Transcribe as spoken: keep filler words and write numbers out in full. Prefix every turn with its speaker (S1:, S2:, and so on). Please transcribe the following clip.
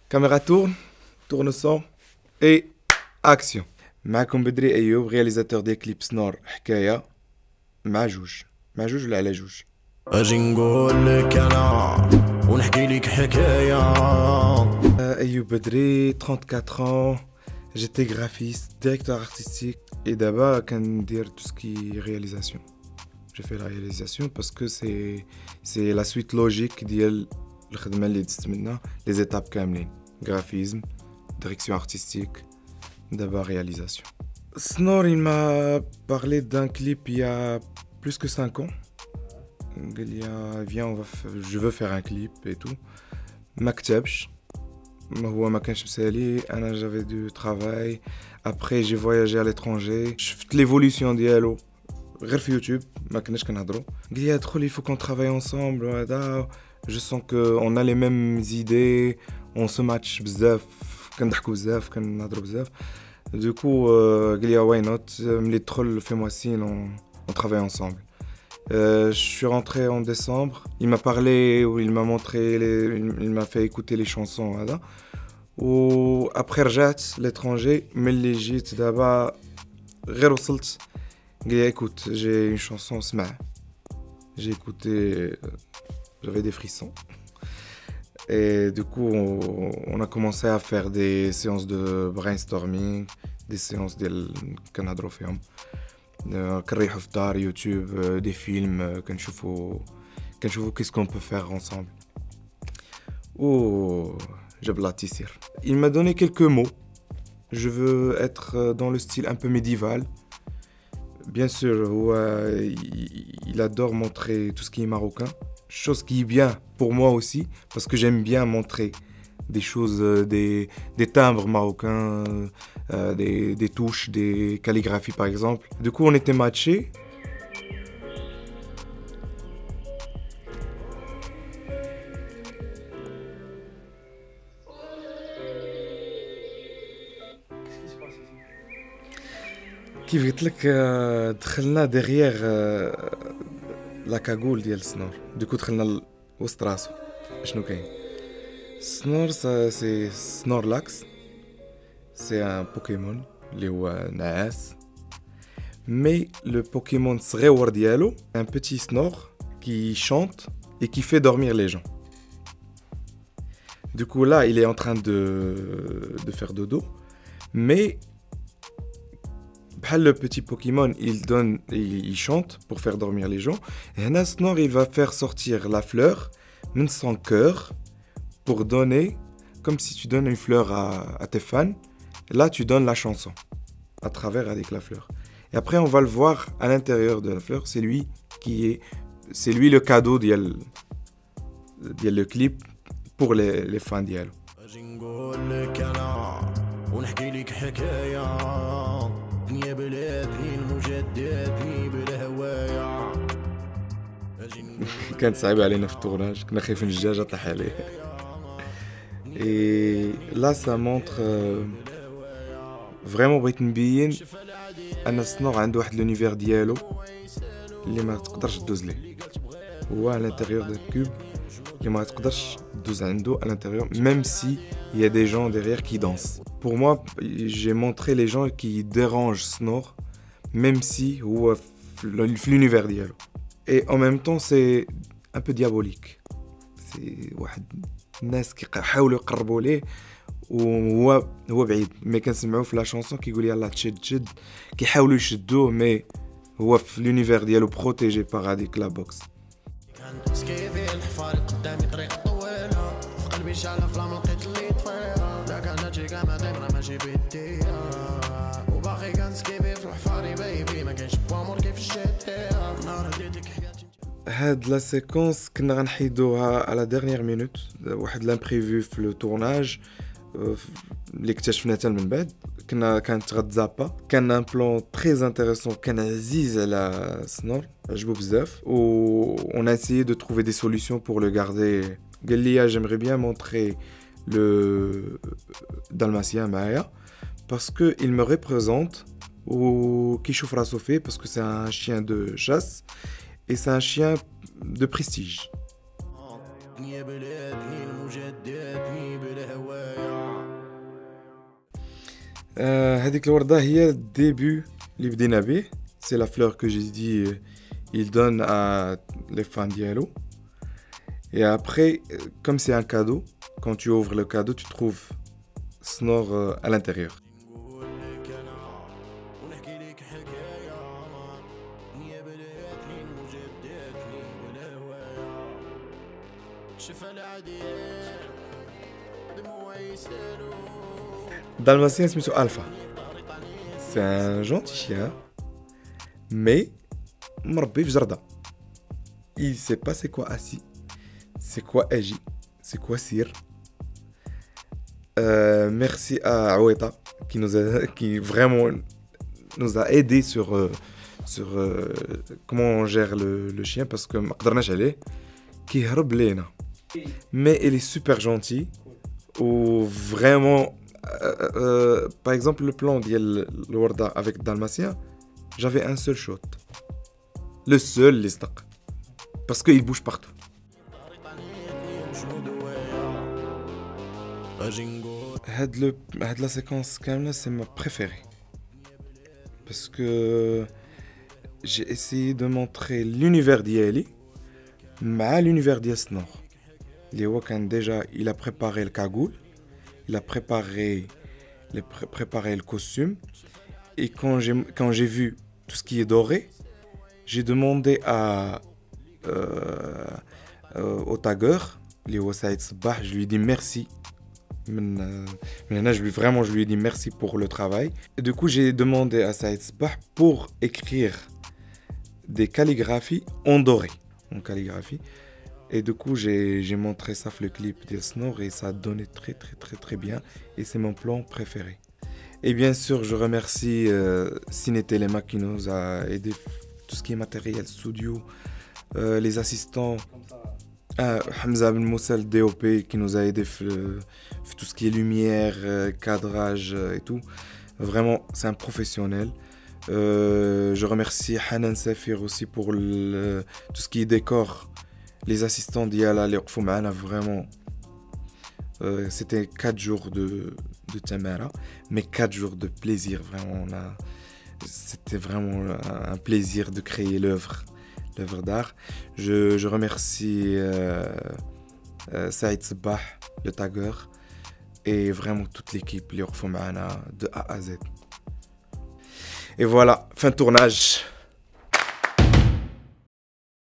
S1: Caméra tourne, tourne-son et action. معكم بدري أيوب réalisateur des clips Snor حكاية مع جوج مع جوج ولا على جوج.
S2: اجي نقول لك انا ونحكي لك حكايه.
S1: أيوب بدري trente-quatre ans, j'étais graphiste, directeur artistique et d'abord كندير tout ce qui est réalisation. J'ai fait la réalisation parce que c'est c'est la suite logique ديال الخدمة اللي دزت منها les étapes كاملين. Graphisme, direction artistique, d'abord réalisation. Snor, il m'a parlé d'un clip il y a plus que cinq ans. Il y a, viens, on va f- je veux faire un clip et tout. ما كتبش. هو ما كانش مسالي. أنا j'avais du travail. Après j'ai voyagé à l'étranger. شفت l'évolution ديالو غير في يوتيوب ما كناش كنهضروا. قال لي ادخل il faut qu'on travaille ensemble وهذا. Je sens que on a les mêmes idées, on se match بزاف, كنضحكوا بزاف, كنهضروا بزاف. Du coup, euh, قال لي why not, ملي تدخل fais-moi signe, on, on travaille ensemble. Euh, je suis rentré en décembre, il m'a parlé, ou il m'a montré, les, il m'a fait écouter les chansons, voilà. Ou après رجعت l'étranger, ملي جيت دابا غير وصلت, قال لي écoute, j'ai une chanson, اسمع. J'ai écouté, j'avais des frissons. Et du coup, on, on a commencé à faire des séances de brainstorming, des séances de كنهضروا فيهم. كنريحوا في الدار يوتيوب, des films, كنشوفوا كنشوفوا qu'est-ce qu'on peut faire ensemble. Oh, جاب لا تيسير. Il m'a donné quelques mots. Je veux être dans le style un peu médiéval. Bien sûr, ouais, il, il adore montrer tout ce qui est marocain. Chose qui est bien pour moi aussi, parce que j'aime bien montrer des choses, des, des timbres marocains, euh, des, des touches, des calligraphies par exemple. Du coup, on était matchés. كيف قلت لك دخلنا derrière لا كاغول ديال سنور. دوكو دخلنا وسط راسو. شنو كاين؟ سنور سي سنورلاكس, سي ان بوكيمون اللي هو نعاس. مي لو بوكيمون الصغيور ديالو ان بيتي سنور qui chante et qui fait dormir les gens. Du coup là, il est en train de de faire dodo, mais le petit Pokémon, il donne, il, il chante pour faire dormir les gens. Et Hana Snor, il va faire sortir la fleur de son cœur pour donner, comme si tu donnes une fleur à, à tes fans. Là, tu donnes la chanson à travers avec la fleur. Et après, on va le voir à l'intérieur de la fleur. C'est lui qui est, c'est lui le cadeau d'yel, d'yel le clip pour les, les fans d'yel.
S2: دنيا بلادني المجداتني بلا هوايا.
S1: كانت صعيبة علينا في التورناج, كنا خايفين الدجاجة تطيح عليه. Et là ça montre euh, vraiment بغيت نبين أن سنور عنده واحد l'univers ديالو اللي ما تقدرش تدوز ليه. هو à l'intérieur d'un cube اللي ما تقدرش تدوز عنده à l'intérieur, même si il y a des gens derrière qui dansent. Pour moi, j'ai montré les gens qui dérangent Snor, même si هو في l'univers ديالو. Et en même temps, c'est un peu diabolique. C'est واحد الناس كيحاولوا يقربوا ليه وهو هو بعيد. مي كنسمعوا في لا شونسون كيقول يلاه تشد تشد, كيحاولوا يشدوه مي هو في l'univers ديالو بروتيجي باغ هذيك لا بوكس.
S2: سكيفي الحفار قدامي طريق طويله, في قلبي شعله فلام لقيت اللي طفيره. لا كان جي كما دايما ماشي بيدي, وباقي كنسكيفي في الحفاري بيبي, ما كاينش بوامور كيف الشتي. نهار هديتك حياتي.
S1: هاد لا سيكونس كنا غنحيدوها على ديرنيير مينوت, واحد لامبريفو في لو تورناج اللي اكتشفنا حتى من بعد. كنا كانت غتزابا, كان ان بلان تري انتريسون, كان عزيز على سنور, عجبو بزاف, و on a essayé de trouver des solutions pour le garder. قال لي j'aimerais bien montrer le dalmatien معايا parce que il me représente ou كيشوف راسو فيه, parce que c'est un chien de chasse et c'est un chien de prestige.
S2: دنيا بلادني المجداتني بلا هوايا.
S1: هذيك الوردة هي الديبut اللي بدينا به. C'est la fleur que j'ai dit euh, il donne à les fans dialo. Et après, euh, comme c'est un cadeau, quand tu ouvres le cadeau, tu trouves Snore euh, à l'intérieur. Dalmatien c'est Alpha. C'est un gentil chien, mais مربي في جردة. Il sait pas c'est quoi assis, c'est quoi agi, c'est quoi sir. Euh, merci à Aweta qui nous a, qui vraiment nous a aidé sur euh, sur euh, comment on gère le, le chien parce que ما قدرناش عليه كيهرب لينا. Mais elle est super gentille ou vraiment euh, euh, par exemple le plan ديال الوردة avec Dalmatien, j'avais un seul shot. Le seul اللي صدق parce qu'il bouge partout. هاد le هاد la séquence كاملة c'est ma préférée parce que j'ai essayé de montrer l'univers d'Yali مع l'univers ديال Snore. اللي هو كان déjà il a préparé le cagoule, il a préparé le pré préparé le costume et quand j'ai quand j'ai vu tout ce qui est doré, j'ai demandé à euh, euh, au tagueur اللي هو سعيد صباح, je lui ai dit merci. Maintenant, je lui, vraiment, je lui ai dit merci pour le travail. Et du coup, j'ai demandé à Saïd Sbah pour écrire des calligraphies en doré, en calligraphie. Et du coup, j'ai montré ça le clip de Snore et ça a donné très, très, très, très bien. Et c'est mon plan préféré. Et bien sûr, je remercie euh, Ciné Telema qui nous a aidé tout ce qui est matériel studio, euh, les assistants. Ah, Hamza Ben Moussa, le D O P, qui nous a aidé dans tout ce qui est lumière, cadrage et tout. Vraiment, c'est un professionnel. Euh, je remercie Hanan Safir aussi pour le, tout ce qui est décor. Les assistants d'Yala, les Rfoumana, vraiment. Euh, C'était quatre jours de, de Tamara, mais quatre jours de plaisir. Vraiment, c'était vraiment un plaisir de créer l'œuvre. L'œuvre d'art. Je, je remercie euh, euh, Saïd Sabah, le tagueur, et vraiment toute l'équipe, les Rfoumana, de A à Z. Et voilà, fin de tournage.